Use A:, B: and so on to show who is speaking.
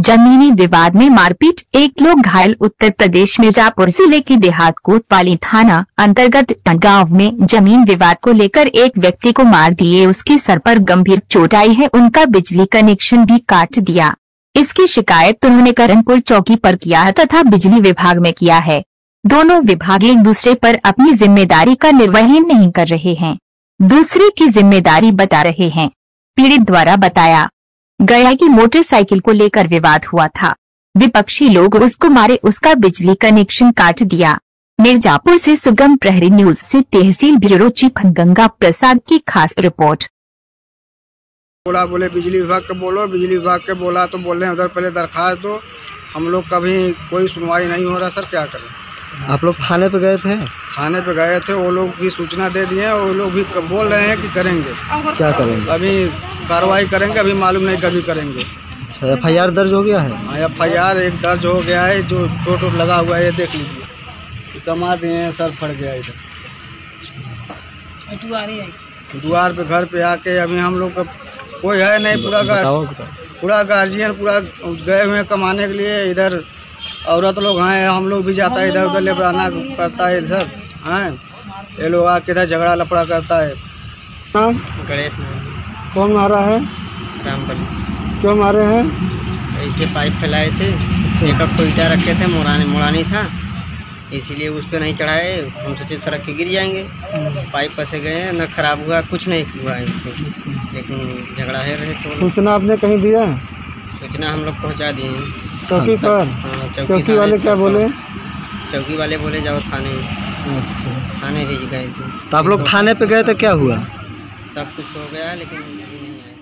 A: जमीनी विवाद में मारपीट, 1 लोग घायल। उत्तर प्रदेश मिर्जापुर जिले के देहात कोतवाली थाना अंतर्गत गांव में जमीन विवाद को लेकर एक व्यक्ति को मार दिए, उसके सर पर गंभीर चोट आई है, उनका बिजली कनेक्शन भी काट दिया। इसकी शिकायत उन्होंने करणपुर चौकी पर किया है तथा बिजली विभाग में किया है। दोनों विभाग एक दूसरे पर अपनी जिम्मेदारी का निर्वहन नहीं कर रहे हैं, दूसरे की जिम्मेदारी बता रहे हैं। पीड़ित द्वारा बताया गया कि मोटरसाइकिल को लेकर विवाद हुआ था, विपक्षी लोग उसको मारे, उसका बिजली कनेक्शन काट दिया। मिर्जापुर से सुगम प्रहरी न्यूज से तहसील ब्यूरो चीफ गंगा प्रसाद की खास रिपोर्ट।
B: बोले बिजली विभाग के बोलो, बिजली विभाग के बोला तो बोल रहे हैं उधर पहले दरखास्त दो। हम लोग कभी कोई सुनवाई नहीं हो रहा। सर क्या करें?
C: आप लोग थाने पे गए थे?
B: थाने पे गए थे, वो लोग भी सूचना दे दिए, वो लोग भी बोल रहे हैं कि करेंगे।
C: क्या करेंगे?
B: अभी कार्रवाई करेंगे, अभी मालूम नहीं कभी करेंगे।
C: अच्छा, FIR दर्ज हो गया है?
B: हाँ, FIR एक दर्ज हो गया है, जो चोट लगा हुआ है, ये देख लीजिए, कमा दिए हैं, सर फट गया इधर। द्वार पे घर पे आके अभी हम लोग का कोई है नहीं, पूरा गार्जियन पूरा गए हुए कमाने के लिए। इधर औरत लोग हैं, हम लोग भी जाता है इधर उधर लेबराना करता है इधर हैं, ये लोग आके इधर झगड़ा लपड़ा करता है।
C: गणेश
B: कौन मारा है?
C: रामपली।
B: क्यों मारे हैं?
C: ऐसे पाइप फैलाए थे, एक कोयटा रखे थे, मुड़ानी था, इसीलिए उस पर नहीं चढ़ाए। हम सोचे सड़क के गिर जाएंगे, पाइप फंसे गए, न खराब हुआ, कुछ नहीं हुआ है इसको, लेकिन झगड़ा है रहे तो।
B: सूचना आपने कहीं दिया?
C: सूचना हम लोग पहुँचा दिए हैं
B: चौकी पर।
C: हाँ,
B: चौकी वाले क्या बोले?
C: चौकी वाले बोले जाओ थाने।
B: अच्छा।
C: थाने भेज गए थे।
B: तो आप लोग थाने पे गए तो क्या हुआ?
C: सब कुछ हो गया, लेकिन नहीं आए।